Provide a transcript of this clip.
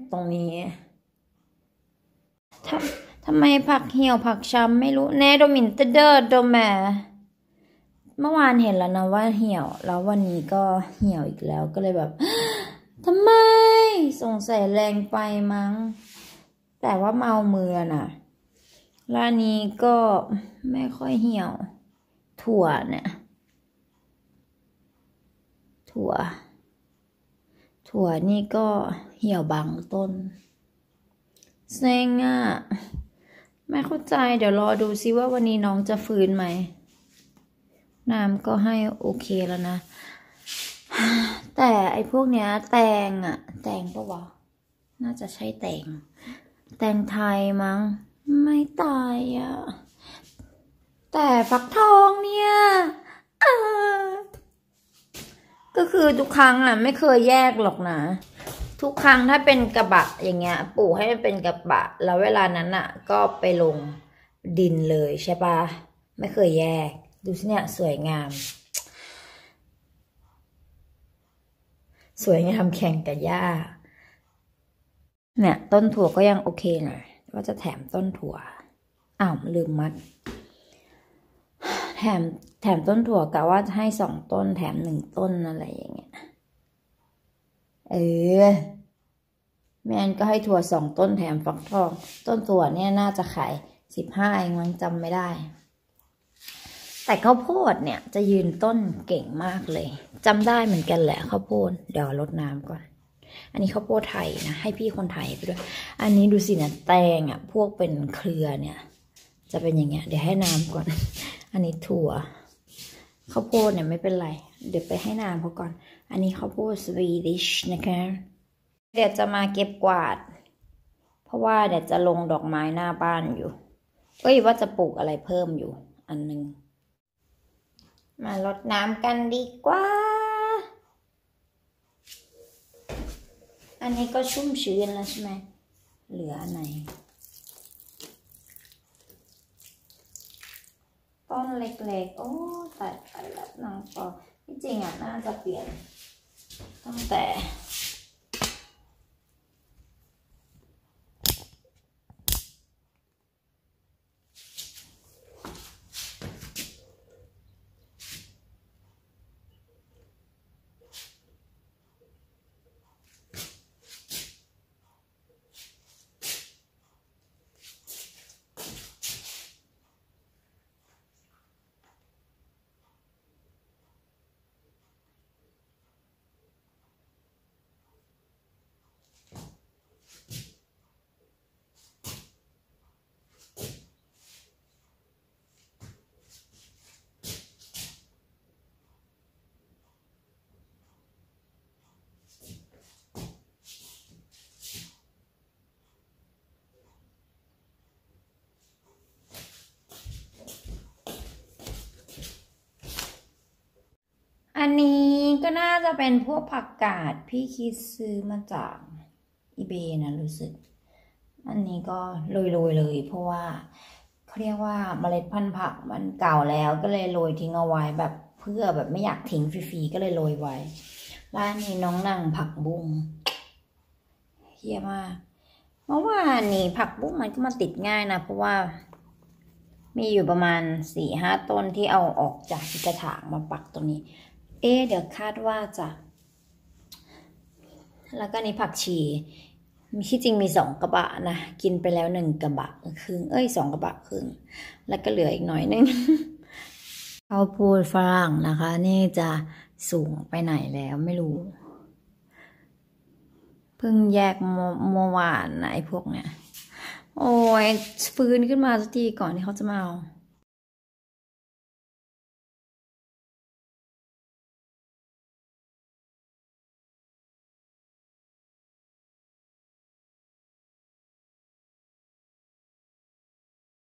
ตรงนี้ทำไมผักเหี่ยวผักช้ำไม่รู้แน่โดมินเตเดอร์โดแมเมื่อวานเห็นแล้วนะว่าเหี่ยวแล้ววันนี้ก็เหี่ยวอีกแล้วก็เลยแบบทำไมสงสัยแรงไปมั้งแต่ว่าเมามือน่ะร้านนี้ก็ไม่ค่อยเหี่ยวถั่วเนี่ยถั่วนี่ก็เหี่ยวบางต้นเซ็งอ่ะไม่เข้าใจเดี๋ยวรอดูซิว่าวันนี้น้องจะฟื้นไหมน้ำก็ให้โอเคแล้วนะแต่ไอ้พวกเนี้ยแตงปะวะน่าจะใช่แตงไทยมั้งไม่ตายอ่ะแต่ฟักทองเนี่ยก็คือทุกครั้งอ่ะไม่เคยแยกหรอกนะทุกครั้งถ้าเป็นกระบะอย่างเงี้ยปลูกให้มันเป็นกระบะแล้วเวลานั้นอ่ะก็ไปลงดินเลยใช่ปะไม่เคยแยกดูสิเนี่ยสวยงามแข่งกับหญ้าเนี่ยต้นถั่วก็ยังโอเคหน่อยว่าจะแถมต้นถั่วลืมมัดแถมต้นถั่วกะว่าจะให้2 ต้นแถม1 ต้นอะไรอย่างเงี้ยแม่นก็ให้ถั่ว2 ต้นแถมฟักทองต้นถั่วเนี่ยน่าจะขาย15เองมั้งจำไม่ได้แต่ข้าวโพดเนี่ยจะยืนต้นเก่งมากเลยจำได้เหมือนกันแหละข้าวโพดเดี๋ยวรดน้ำก่อนอันนี้ข้าวโพดไทยนะให้พี่คนไทยไปด้วยอันนี้ดูสินะแตงพวกเป็นเครือเนี่ยจะเป็นอย่างเงี้ยเดี๋ยวให้น้ำก่อนอันนี้ถั่วข้าวโพดเนี่ยไม่เป็นไรเดี๋ยวไปให้น้ำเขาก่อนอันนี้ข้าวโพดสวีดิชนะคะเดี๋ยวจะมาเก็บกวาดเพราะว่าเดี๋ยวจะลงดอกไม้หน้าบ้านอยู่ว่าจะปลูกอะไรเพิ่มอยู่อันนึงมารดน้ำกันดีกว่าอันนี้ก็ชุ่มชื้นแล้วใช่ไหมเหลืออันไหนต้นเล็กๆโอ้ตัดไปแล้วน้องปอที่จริงน่าจะเปลี่ยนตั้งแต่อันนี้ก็น่าจะเป็นพวกผักกาดพี่คิดซื้อมาจากอีเบนะรู้สึกอันนี้ก็โรยเลยเพราะว่าเขาเรียกว่าเมล็ดพันธุ์ผักมันเก่าแล้วก็เลยโรยทิ้งเอาไว้แบบเพื่อแบบไม่อยากทิ้งฟรีๆก็เลยโรยไว้ร้านนี้น้องนางผักบุ้งเฮี้ยมากเมื่อวานนี้ผักบุ้งมันก็มาติดง่ายนะเพราะว่ามีอยู่ประมาณ4-5 ต้นที่เอาออกจากกระถางมาปักตรงนี้เดี๋ยวคาดว่าจะแล้วก็นี่ผักชีมีที่จริงมี2 กระบะนะกินไปแล้ว1 กระบะครึ่ง2 กระบะครึ่งแล้วก็เหลืออีกหน่อยนึงข้าวโพดฝรั่งนะคะนี่จะสูงไปไหนแล้วไม่รู้เพิ่งแยกเมื่อวานนะไอ้พวกเนี้ยโอ้ยฟื้นขึ้นมาสักทีก่อนที่เขาจะมาเอา